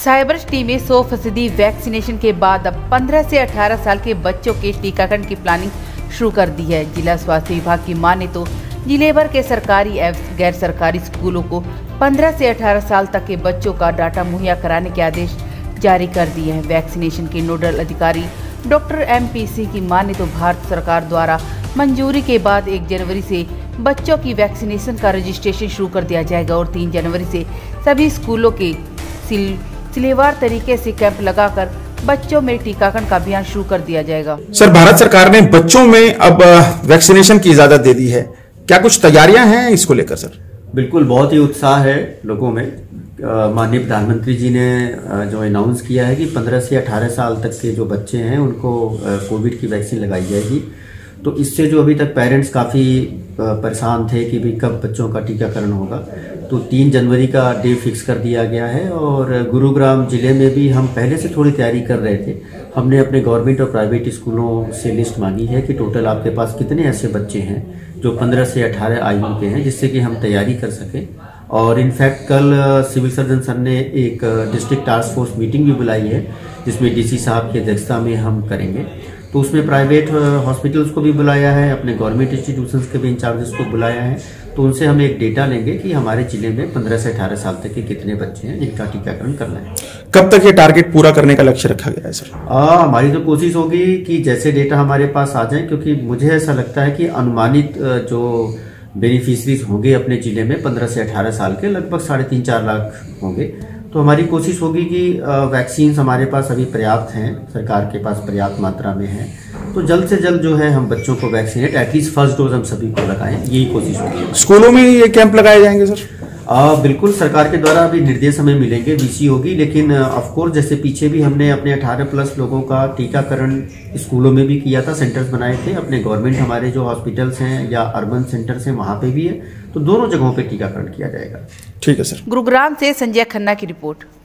Cyber city में 100% vaccination के बाद अब 15 से 18 साल के बच्चों के टीकाकरण की प्लानिंग शुरू कर दी है। जिला स्वास्थ्य विभाग की माने तो जिले भर के सरकारी एवं गैर सरकारी स्कूलों को 15 से 18 साल तक के बच्चों का डाटा मुहैया कराने के आदेश जारी कर दिए हैं। वैक्सीनेशन के नोडल अधिकारी डॉक्टर MP की माने तो भारत सरकार द्वारा मंजूरी के बाद 1 जनवरी से बच्चों की वैक्सीनेशन का रजिस्ट्रेशन शुरू कर दिया जाएगा और 3 जनवरी से सभी स्कूलों के सिलेवार तरीके से कैंप लगाकर बच्चों में टीकाकरण का अभियान शुरू कर दिया जाएगा। सर, भारत सरकार ने बच्चों में अब वैक्सीनेशन की इजाजत दे दी है, क्या कुछ तैयारियां हैं इसको लेकर? सर बिल्कुल, बहुत ही उत्साह है लोगों में। माननीय प्रधानमंत्री जी ने जो अनाउंस किया है कि 15 से 18 साल तक के जो बच्चे हैं उनको कोविड की वैक्सीन लगाई जाएगी। तो इससे जो अभी तक पेरेंट्स काफ़ी परेशान थे कि भाई कब बच्चों का टीकाकरण होगा, तो 3 जनवरी का डे फिक्स कर दिया गया है। और गुरुग्राम जिले में भी हम पहले से थोड़ी तैयारी कर रहे थे। हमने अपने गवर्नमेंट और प्राइवेट स्कूलों से लिस्ट मांगी है कि टोटल आपके पास कितने ऐसे बच्चे हैं जो 15 से 18 आयु के हैं, जिससे कि हम तैयारी कर सकें। और इनफैक्ट कल सिविल सर्जन सर ने एक डिस्ट्रिक्ट टास्क फोर्स मीटिंग भी बुलाई है, जिसमें DC साहब की अध्यक्षता में हम करेंगे। तो उसमें प्राइवेट हॉस्पिटल्स को भी बुलाया है, अपने गवर्नमेंट इंस्टीट्यूशंस के भी इंचार्जेस को बुलाया है। तो उनसे हम एक डेटा लेंगे कि हमारे जिले में 15 से 18 साल तक के कितने बच्चे हैं जिनका टीकाकरण करना है। कब तक ये टारगेट पूरा करने का लक्ष्य रखा गया है सर? हमारी तो कोशिश होगी कि जैसे डेटा हमारे पास आ जाए, क्योंकि मुझे ऐसा लगता है कि अनुमानित जो बेनिफिशरीज होंगे अपने जिले में 15 से 18 साल के लगभग 3.5-4 लाख होंगे। तो हमारी कोशिश होगी कि वैक्सीन हमारे पास अभी पर्याप्त हैं, सरकार के पास पर्याप्त मात्रा में है, तो जल्द से जल्द जो है हम बच्चों को वैक्सीनेट एटलीस्ट फर्स्ट डोज हम सभी को लगाएं, यही कोशिश होगी। स्कूलों में ये कैंप लगाए जाएंगे सर? बिल्कुल, सरकार के द्वारा अभी निर्देश हमें मिलेंगे, VC होगी। लेकिन ऑफकोर्स जैसे पीछे भी हमने अपने 18+ लोगों का टीकाकरण स्कूलों में भी किया था, सेंटर्स बनाए थे। अपने गवर्नमेंट हमारे जो हॉस्पिटल्स हैं या अर्बन सेंटर्स हैं वहां पे भी है, तो दोनों जगहों पे टीकाकरण किया जाएगा। ठीक है सर। गुरुग्राम से संजय खन्ना की रिपोर्ट।